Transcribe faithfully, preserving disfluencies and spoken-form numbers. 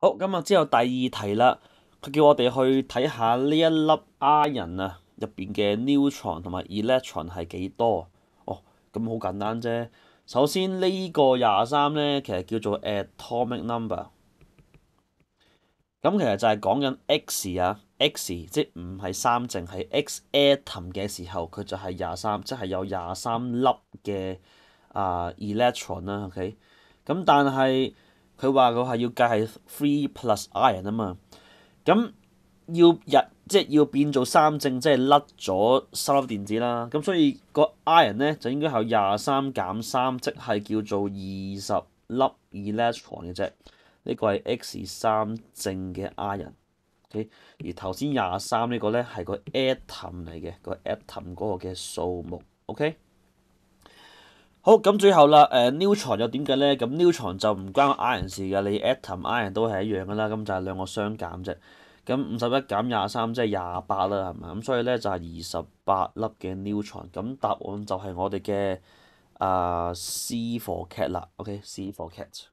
好，咁啊之後第二題啦，佢叫我哋去睇下呢一粒 ion 啊入邊嘅 neutron 同埋 electron 係幾多？哦，咁好簡單啫。首先呢個廿三咧，其實叫做 atomic number。咁其實就係講緊 X 啊，X 即唔係三正，係 X atom 嘅時候，佢就係廿三，即係有廿三粒嘅啊 electron 啦。OK，咁但係佢話佢係要計係 three plus ion 啊嘛，咁要日即係要變做三正，即係甩咗三粒電子啦。咁所以個 ion 咧就應該係有廿三減三，即係叫做二十粒 electron 嘅啫。呢個係 X 三正嘅 ion，OK，而頭先廿三呢個咧係個 atom 嚟嘅，個 atom 嗰個嘅數目，OK。好，咁最後啦，誒 neutron 又點嘅咧？咁 neutron 就唔關個 ion 事嘅，你 atom ion 都係一樣噶啦，咁就係兩個相減啫。咁五十一減廿三即係廿八啦，係咪？咁所以咧就係二十八粒嘅 neutron。咁答案就係我哋嘅啊 C for cat 啦，OK，C for cat。